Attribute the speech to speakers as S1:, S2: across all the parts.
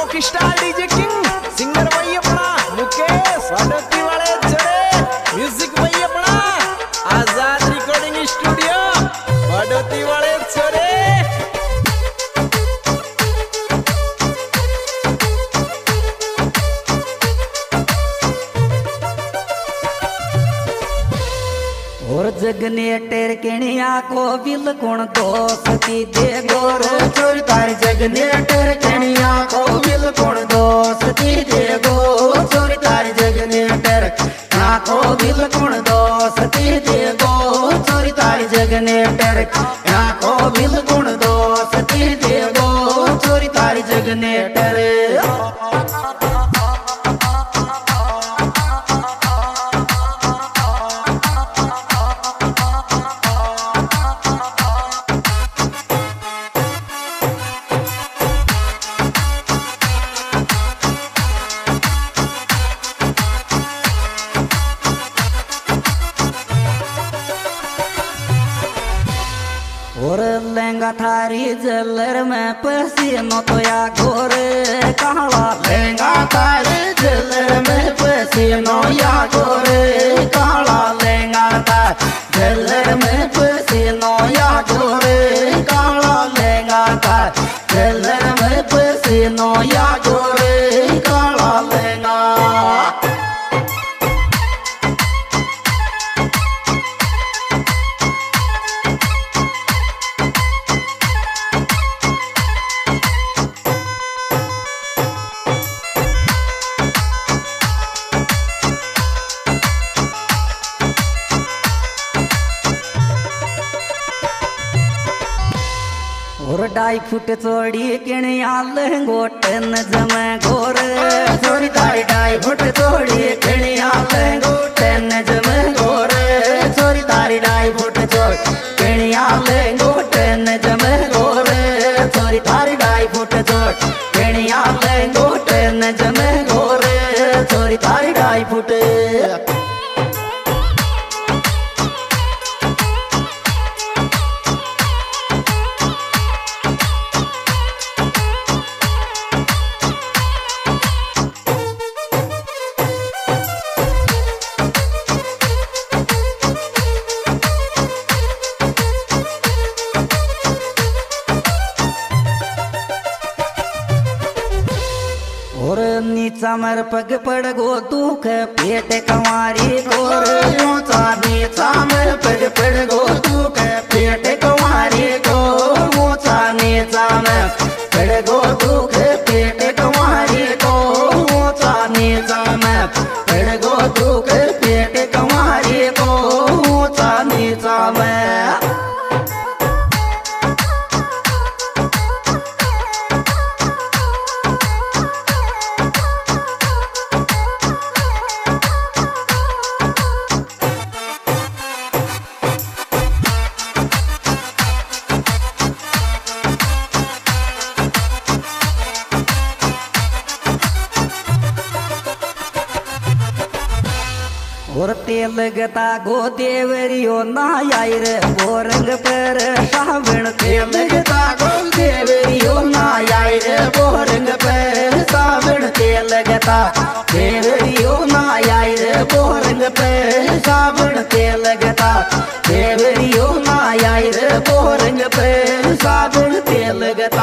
S1: Rockstar DJ king singer भाई अपना मुकेश बड़ौती वाले चले म्यूजिक भाई अपना आजाद रिकॉर्डिंग स्टूडियो बड़ौती वाले चले।
S2: और जगने टेर केणिया को बिल गुण दोस्ती दे गोर चोरी तारी जगने टेर केणिया को बिल गुण दोस्ती दे गो चोरी तारी जगने टेर ना को बिल गुण दोस्ती दे गो चोरी तारी जगने टेर ना को बिल गुण दोस्ती दे गो चोरी तारी जगने टेर। और लहंगा थारी जलर में पसीनो तो या गोर काला लहंगा थारी जलर में पसीनो या गोर काला लहंगा थारी जलर में पसीनो या गोर काला लहंगा थारी जलर में पसीनो या गोर काला लहंगा। और 2.5 फुट चोड़ी किणिया लंगोटन जमे गोर चोरी तारी 2.5 फुट चोड़ी किणिया लंगोटन जमे गोर चोरी तारी 2.5 फुट चोड़ी किणिया लंगोटन जमे गोर चोरी तारी 2.5 फुट चोड़ी किणिया लंगोटन जमे गोर चोरी तारी 2.5 फुट। और नीचा मर पग पड़ गो दुख पेट कंवारी गोर ऊंचा नीचा मर पग पड़ गो दुख पेट कंवारी गो ऊंचा नीचा मर पड़ गो दुख पेट कंवारी गो ऊंचा नीचा मर पड़ गो दुख पेट कंवारी गो ऊंचा नीचा मर। और तेल गता गो देवरियो ना आई रे बोरंग पर सावण तेल गता गो देवरियो ना आई रे बोरंग पर सावण तेल गता देवरियो ना आई रे बोरंग पर सावण तेल गता देवरियो ना आई रे बोरंग पर सावण तेल गता।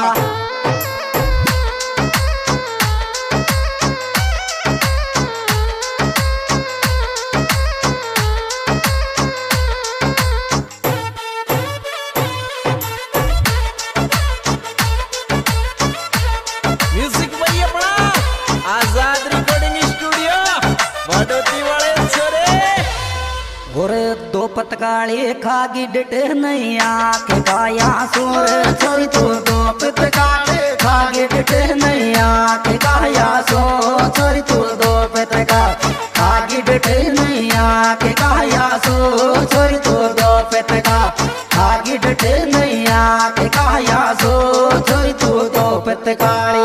S1: म्यूजिक भाई अपना आजाद रिकॉर्डिंग स्टूडियो बड़ौती वाले चले।
S2: और 2 पतकाले खागी डट नहीं आँख काया सोर छोरी तो 2 पतकाले खागी डट नहीं आँख काया सो छोरी तो 2 पतकाले खागी डट नहीं आँख काया सो छोरी तो 2 पतकाले खागी डट नहीं आँख काया सो छोरी तो 2 पतकाले।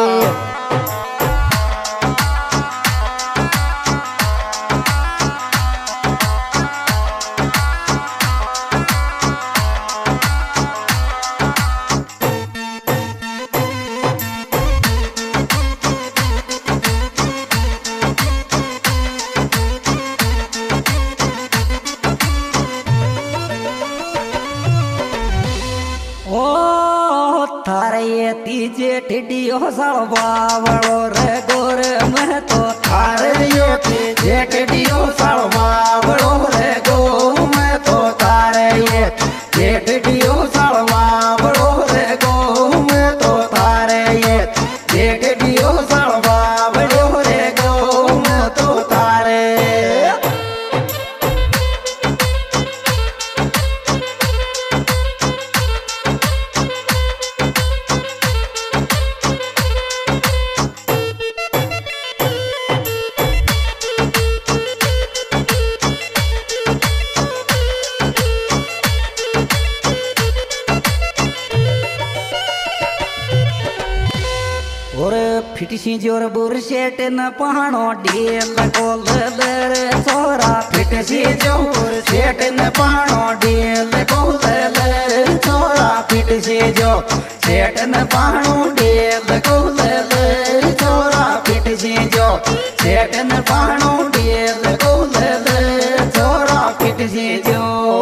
S2: ये तीजे टिडियो सड़वावड़ो रे गोर मैं तो थारे ये तीजे टिडियो सड़वावड़ो रे गो मैं तो थारे ये टिडियो सड़वावड़ो रे गो मैं तो थारे ये टिडियो सड़वावड़ो रे गो मैं तो थारे। और फिटसी जोर बुरशेट न पहाड़ो डेल कोल रे छोरा फिटसी जोर सेट न पहाड़ो डेल कोल रे छोरा फिटसी जो सेट न पहाड़ो डेल कोल रे छोरा फिटसी जो सेट न पहाड़ो डेल कोल रे छोरा फिटसी जो।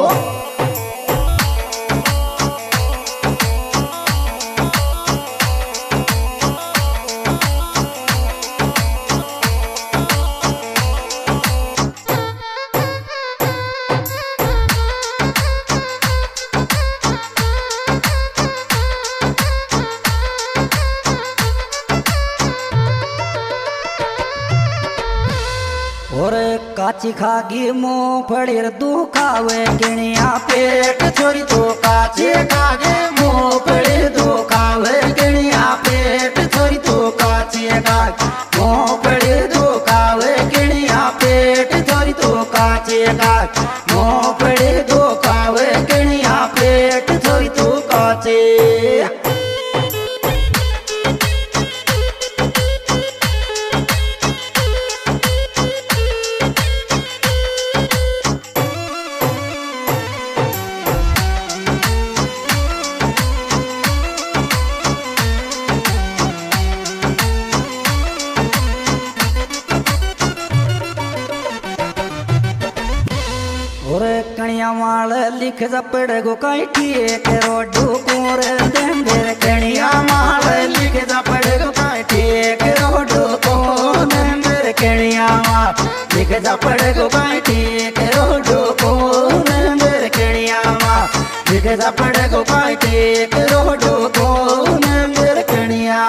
S2: और काची खागी मूंगफली दुखावे गिणिया पेट छोरी तो काची खागे मूंगफली दुखावे गिणिया पेट छोरी तो काची खागे मूंगफली दुखावे गिणिया पेट छोरी तो काची खागे मूंगफली दुखावे गिणिया पेट छोरी तो काची। और कणिया माल लिख जपड़ गो कई ठीक रोडू कोर देंगे कणिया माल लिख जपड़ गो कई ठीक रोडू कोर देंगे कणिया माल लिख जपड़ गो कई ठीक रोडू कोर देंगे कणिया माल लिख जपड़ गो कई ठीक रोडू कोर देंगे कणिया।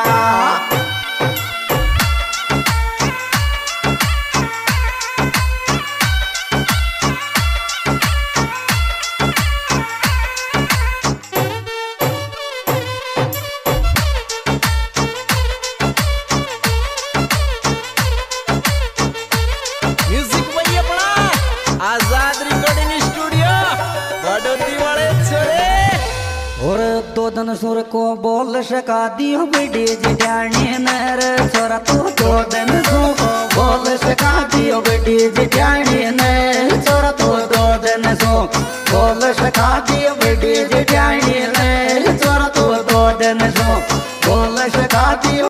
S1: म्यूजिक भाई अपना आजाद रिकॉर्डिंग स्टूडियो बड़ोती वाले छोरे।
S2: और दो दिन सुर को बोल सका दियो बेटी जिटानी नर छोरा तू दो दिन सुर को बोल सका दियो बेटी जिटानी नर छोरा तू दो दिन सुर बोल सका दियो बेटी जिटानी नर छोरा तू दो दिन सुर बोल सका दियो।